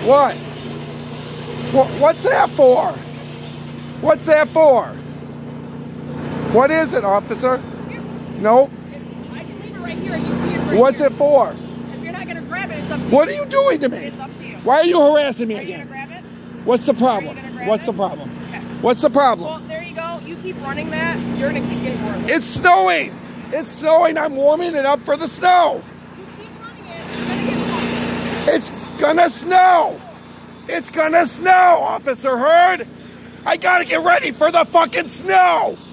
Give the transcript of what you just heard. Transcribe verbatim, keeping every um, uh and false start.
What? What? What's that for? What's that for? What is it, officer? Here. Nope. It, I can leave it right here and you see it's right What's here. it for? If you're not going to grab it, it's up to you. What are you doing to me? It's up to you. Why are you harassing me Are you again? going to grab it? What's the problem? Are you gonna grab What's it? the problem? Okay. What's the problem? Well, there you go. You keep running that, you're going to keep getting worse. It's snowing. It's snowing. I'm warming it up for the snow. You keep running it, you're going to get caught. It's gonna snow. It's gonna snow, Officer Hurd. I gotta get ready for the fucking snow.